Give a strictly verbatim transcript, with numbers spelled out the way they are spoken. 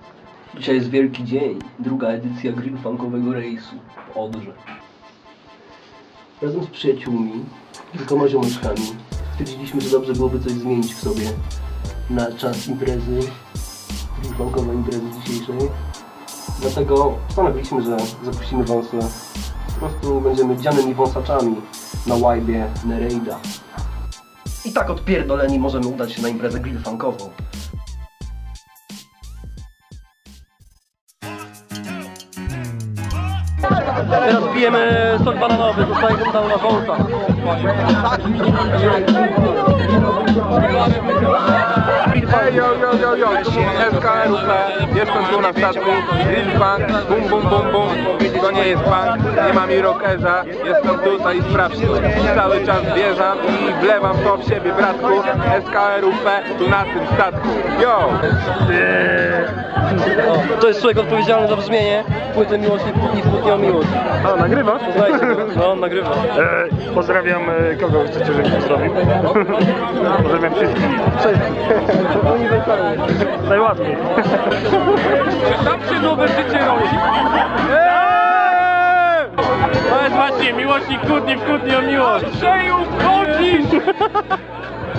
Dzisiaj jest wielki dzień, druga edycja grill funkowego rejsu w Odrze. Razem z przyjaciółmi, kilkoma ziomeczkami stwierdziliśmy, że dobrze byłoby coś zmienić w sobie na czas imprezy, grill funkowej imprezy dzisiejszej. Dlatego postanowiliśmy, że zapuścimy wąsy. Po prostu będziemy dzianymi wąsaczami na łajbie Nereida. I tak odpierdoleni możemy udać się na imprezę grill funkową. Teraz pijemy sok bananowy, zostaje go dał na wąsa. Ej, yo, yo, yo, yo, tu S K R U P, jestem tu na statku, grill funk, bum, bum, bum, bum, to nie jest funk, nie mam irokeza, jestem tutaj i sprawdźcie, cały czas wjeżdżam i wlewam to w siebie, bratku, S K R U P, tu na tym statku, yo! To jest człowiek odpowiedzialny za brzmienie płyty Miłość i Kłótnia o Miłość. A, nagrywasz? Poznajcie go. No, on nagrywa. E, pozdrawiam, e, kogo chcecie, żebym pozdrowił? Pozdrawiam wszystkich. Uniwersalnie. Najłatwiej. Czy tam się nowe życie rodzi? To jest właśnie miłość i kłótni w kłótni o miłość. Przeju wchodzisz!